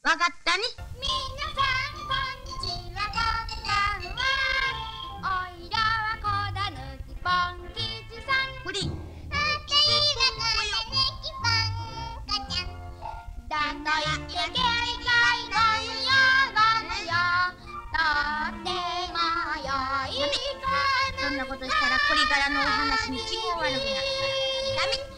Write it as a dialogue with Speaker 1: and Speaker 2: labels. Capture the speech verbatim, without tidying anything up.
Speaker 1: わかったね。
Speaker 2: みなさんこんにちは、こんばんは。おいらはこだぬきポン吉さん。
Speaker 1: これ。
Speaker 2: あたいはこだぬきポンカちゃん。だんといってけいかいごむよごむよ。とってもよいか
Speaker 1: そんなことしたらこれからのお話に都合悪くなるから。ダメ。